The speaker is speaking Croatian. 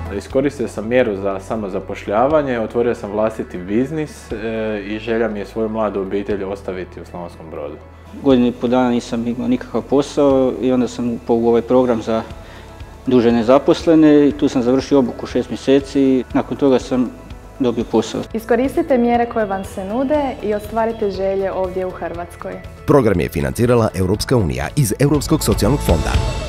Iskoristio sam mjeru za samozapošljavanje, otvorio sam vlastiti biznis i želja mi je svoju mladu obitelj ostaviti u Slavonskom Brodu. Godinu i pol dana nisam imao nikakav posao i onda sam upao u ovaj program za duže nezaposlene i tu sam završio obuku 6 mjeseci i nakon toga sam dobio posao. Iskoristite mjere koje vam se nude i ostvarite želje ovdje u Hrvatskoj. Program je financirala Europska unija iz Europskog socijalnog fonda.